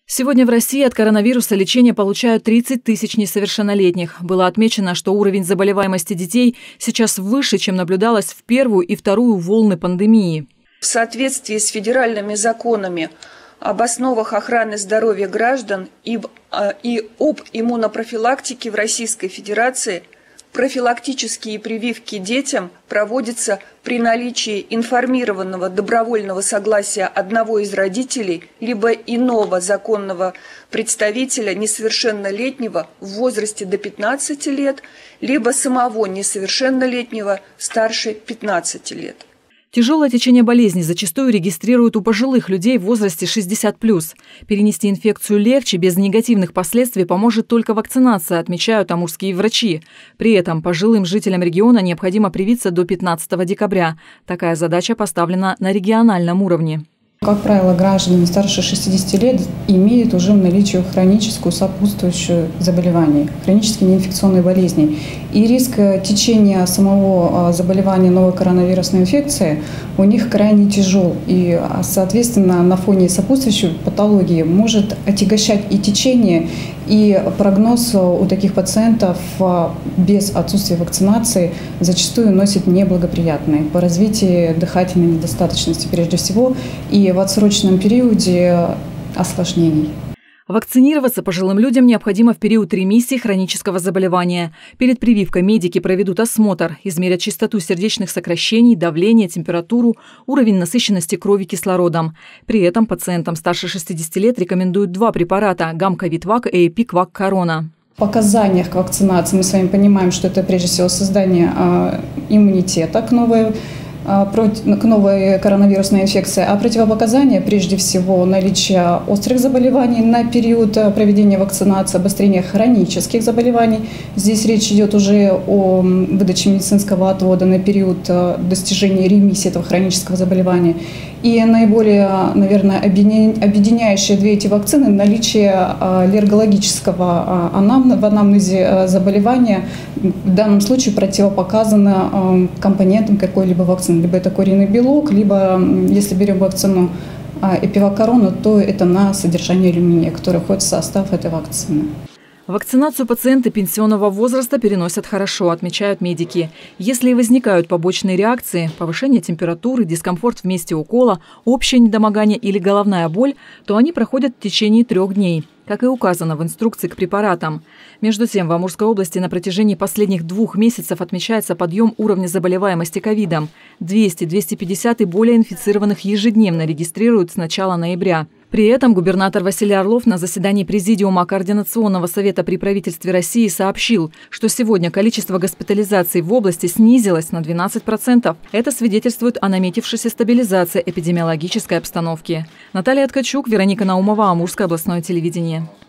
Сегодня в России от коронавируса лечение получают 30 тысяч несовершеннолетних. Было отмечено, что уровень заболеваемости детей сейчас выше, чем наблюдалось в первую и вторую волны пандемии. В соответствии с федеральными законами об основах охраны здоровья граждан и об иммунопрофилактике в Российской Федерации профилактические прививки детям проводятся при наличии информированного добровольного согласия одного из родителей либо иного законного представителя несовершеннолетнего в возрасте до 15 лет, либо самого несовершеннолетнего старше 15 лет. Тяжелое течение болезни зачастую регистрируют у пожилых людей в возрасте 60+. Перенести инфекцию легче, без негативных последствий поможет только вакцинация, отмечают амурские врачи. При этом пожилым жителям региона необходимо привиться до 15 декабря. Такая задача поставлена на региональном уровне. Как правило, граждане старше 60 лет имеют уже в наличии хроническую сопутствующую заболевание, хронические неинфекционные болезни. И риск течения самого заболевания новой коронавирусной инфекции у них крайне тяжел. И, соответственно, на фоне сопутствующей патологии может отягощать и течение, и прогноз у таких пациентов без отсутствия вакцинации зачастую носит неблагоприятный по развитию дыхательной недостаточности прежде всего и в отсроченном периоде осложнений. Вакцинироваться пожилым людям необходимо в период ремиссии хронического заболевания. Перед прививкой медики проведут осмотр, измерят частоту сердечных сокращений, давление, температуру, уровень насыщенности крови кислородом. При этом пациентам старше 60 лет рекомендуют 2 препарата – Гамковид-Вак и Эпик-Вак-Корона. В показаниях к вакцинации мы с вами понимаем, что это прежде всего создание иммунитета к новой коронавирусной инфекции, а противопоказания прежде всего наличие острых заболеваний на период проведения вакцинации, обострение хронических заболеваний. Здесь речь идет уже о выдаче медицинского отвода на период достижения ремиссии этого хронического заболевания. И наиболее, наверное, объединяющие две эти вакцины – наличие аллергологического в анамнезе заболевания, в данном случае противопоказано компонентам какой-либо вакцины. Либо это куриный белок, либо, если берем вакцину Эпивак-Корону, то это на содержание алюминия, который входит в состав этой вакцины. Вакцинацию пациенты пенсионного возраста переносят хорошо, отмечают медики. Если и возникают побочные реакции – повышение температуры, дискомфорт в месте укола, общее недомогание или головная боль, то они проходят в течение 3 дней, как и указано в инструкции к препаратам. Между тем, в Амурской области на протяжении последних 2 месяцев отмечается подъем уровня заболеваемости ковидом. 200-250 и более инфицированных ежедневно регистрируют с начала ноября. При этом губернатор Василий Орлов на заседании Президиума Координационного совета при правительстве России сообщил, что сегодня количество госпитализаций в области снизилось на 12%. Это свидетельствует о наметившейся стабилизации эпидемиологической обстановки. Наталья Ткачук, Вероника Наумова, Амурское областное телевидение.